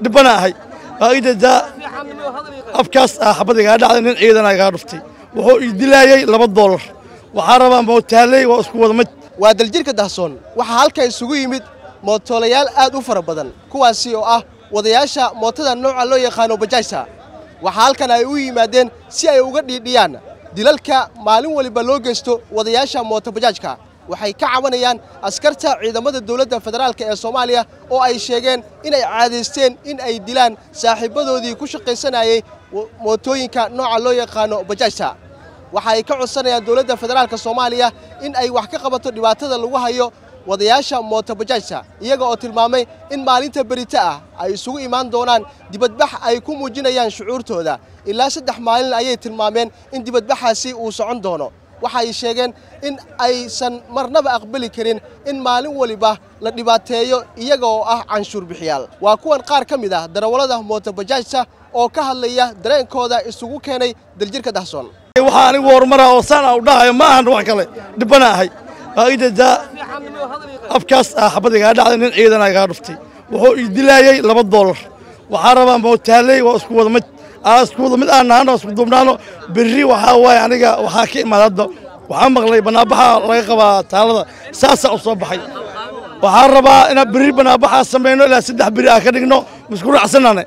dhibana ahay qaa'idada afkaas xabad iga dhacday nin ciidan iga dhuftay wuxuu ii dilayay $2 waxaan rabaa mootaaley waa isku wada mid waa daljirka Dahsoon waxa halka isugu yimid mootolayaal aad u fara badan kuwaasi oo ah wadayaasha mootada nooca loo yaqaan bajaajta waxa halkan ay u yimaadeen si ay uga dhiidhiyaan dilalka maalin waliba loo geysto wadayaasha mooto bajaajka waxay ka cabanayaan askarta ciidamada dawladda federaalka ee Soomaaliya oo ay sheegeen in ay caadaysteen in ay dilaan saaxiibadoodii ku shaqaysanayay mootooyinka nooca loo yaqaan bajaajta waxa ay ka codsanayaan dawladda federaalka Soomaaliya in ay wax ka qabato dhibaatada lagu hayo wadayaasha mooto bajaajta iyaga oo tilmaamay in maalinta berita ah ay isugu imaan doonaan dibadbax ay ku muujinayaan shucuurtooda ilaa 3 maalin ayay tilmaameen in dibadbaxaasi uu socon doono waxa ay sheegeen in aysan marnaba aqbali karin in maalin waliba la dhibaateeyo iyaga oo ah canshuur bixiyaal waa kuwan qaar ka mid ah darawalada mooto bajaajta oo ka hadlaya dareenkooda isugu keenay daljirka Dahsoon waxa anigu horumar oo sana u dhahay ma ahan wax kale dhibana ahay qaa'idada afkaas xabad iga dhacday nin ciidan iga dhuftay wuxuu ii dilayay $2 waxaan rabaa mootaaley waa isku wada mid aan naano isku duubnaano berri waxa way aniga waxa ka imaado waxaan maqlay banaabaxa laga qabaa taalada saasa u soo baxay waxaan rabaa in berri banaabaxa sameeyno ilaa 3 beri ka dhigno musku raacsanane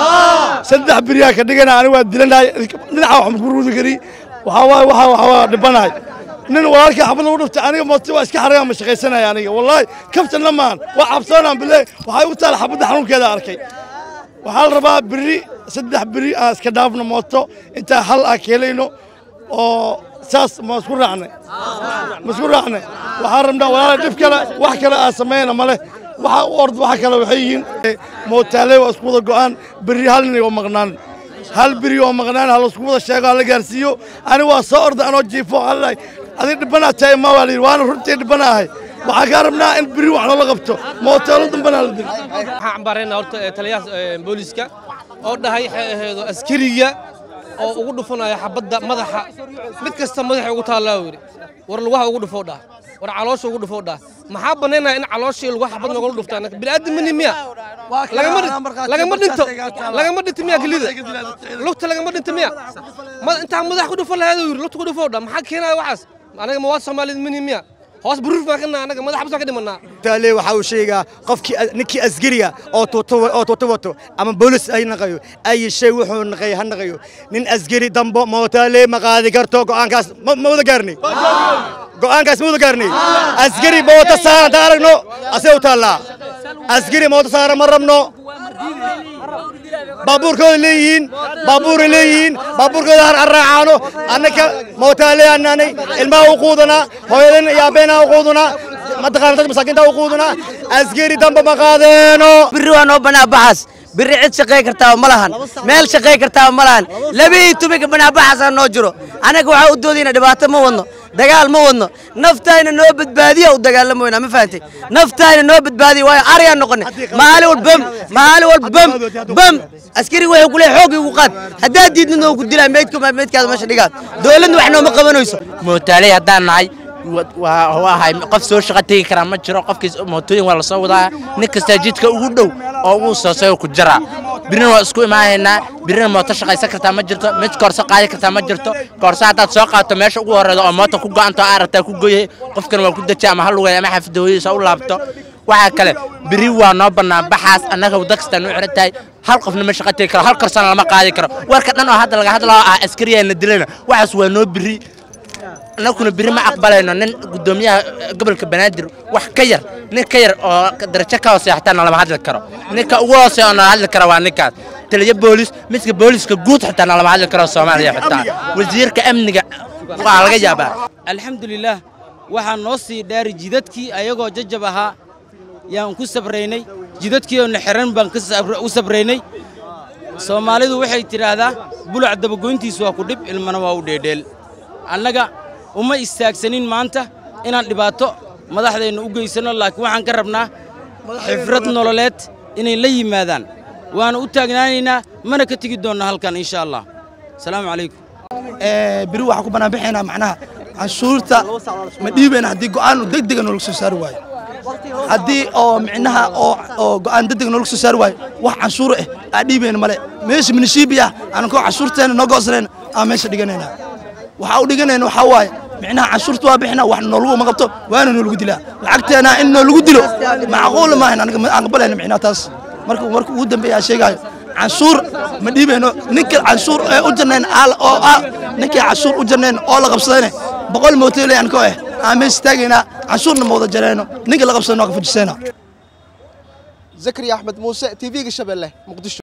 3 beri ka dhigana aniga waa dilanay dhinaca wax musku ruudi kari waxa dhibanahay nin walaalka xabad lagu dhuftay aniga mooto waa iska xarayaan ma shaqaysanaya aniga wallahi kaftana maan waa cabsanaan bilay waxay u taal xabada xanuunkeeda arkay waxaan rabaa berri 3 beri aan iska dhaafno mooto inta hal keenayno oo saas ma isku raacnay waxaan rabnaa walaal dib kale wax kale aan sameeyna male waxa ord waxa kale waxay yihiin mootaaley waa isku wada go'aan berri hal nin oo maqnaan hal beri oo maqnaan hal isku wada sheego la gaarsiiyo ani waa soo orda anoo jiifo halay adii dhibana tahay ma wali waana runtii dhibana ahay waxa ka rabnaa in beri wax loo qabto mootoolo dambana la dil waxaan bareena horta taliyaha booliska oo dhahay xeeheedo askariga oo ugu dhufanaya xabadda madaxa mid kasta madaxa ugu taalaa wiri war lugaha ugu dhufo dhaa war caloosha ugu dhufo dhaa maxaa baneynaa in calooshii lugaha xabad nooga dhuftaan bini'aadam miya lagama dhinto miya galida lugta lagama dhinto miya inta madax ku dhufo lahayd wiri lugta ku dhufo dhaa maxaa keenaya waxaas anaga ma waa Soomaaliyeed miya hoos buruuf ma kana anaga madax xabsa ka dhimanaa taale waxa uu sheegaa qofkii ninkii asgariga oo wato ama boolis ay naqayo ay shay wuxuu naqay han naqayo nin asgari dambo mootaale ma qaadi karto go'aankaas ma wada gaarnay asgari mooto saara daaragno asay u taala asgari mooto saara ma rabno baabuurkooda leeyihiin baabuurkooda har araacaano annaka mootaale annanay ilmaha u quudana hooyadan iyo abeena u quudana madaqaan dad masaakiinta u quudana asgari damba ma qaadeeno birri waa noo banaabaxas birri cid shaqay kartaa ma lahan meel shaqay kartaa ma lahan 12 banaabaxas noo jiro anaga waxa u doodayna dhibaato ma wadno dagaal ma wadno naftayna noo badbaadiyo u dagaalamayna ma fahanti naftayna noo badbaadiyo way aryan noqonay maalin walba bam askari way ku leeyahay xoog ugu qaad hadaa diidna oo ku dilaa meedkaada meesha dhigaad dawladdu wax nooma qabanayso mootaaley hadaan nahay waa qof soo shaqo tagi kara ma jiro qofkiis mootooyin waa la soo wadaa nin kasta jidka ugu dhow oo uu soo soo ku jira birina waa isku imaaheena birina mooto shaqaysan kartaa ma jirto mid koorso qaadi kartaa ma jirto koorso hadaad soo qaato meesha ugu horeedo oo mooto ku go'anto aarata ku gooyay qofkan waa ku dajaa ama hal lugay ama xafidooyisa u laabto waxa kale biri waa noo banaan baxaas annaga wadakastan u xirtay hal qofna ma shaqo tagi karo hal korsan lama qaadi karo warka dhan oo hadda laga hadlaa askariyeena dilayna waxaas waa noo biri anaguna biri ma aqbalayno nin gudoomiyaha gobolka Banaadir wax ka yar nin ka yar oo darajo ka hoose xataa lama hadli karo ninka ugu hooseeyo oo hadli karo waa ninkaas taliye boolis midka booliska guud xataa lama hadli karo Soomaaliya xataa wasiirka amniga waa laga yaabaa alxamdulillah waxaan noo sii dhaari jidadkii ayagoo jajab ahaa yaan ku sabraynay jidadkii oo xiran baan u sabraynay Soomaalidu waxay tiraahdaa buluc dabagoyntiisu waa ku dib ilmana waa u dheedheel annaga uma istaagsanin maanta inaan dhibaato madaxdeena u geysano laakiin waxaan ka rabnaa xifrad nololeed inay la yimaadaan waana u taagnaanaynaa mana ka tagi doonno halkan insha Allah salaamu calaykum biri waxa ku banaan bixinaa macnaha canshuurta ma dhiibeen hadii go'aan degdeg ah loo soo saari waayo haddii oo micnaha oo go'aan degdeg nooga soo saari waayo wax canshuur ah aan dhiibayna male meesha minishiibiya aan koo canshuurteena noo go'sanayna aan meesha dhiganayna waxa u dhiganayna waxa waaye micnaha canshuurta waa bixina wax noolagu ma qabto waana noolagu dilaa lacagteena in noolagu dilo macquul ma ahan aniga aan qabalayna micnaha taas marka ugu dambeeya sheegayo canshuur ma dhiibayno ninka canshuur ee u jarnayn oo ninka canshuur u jarnayn oo la qabsadayna 100 mootooley aan koo aan meesha taagayna canshuurna ma wada jarayno ninka la qabsadayna ka fujisayna Zakariya Ahmed Muuse TV-ga Shabeelle Muqdisho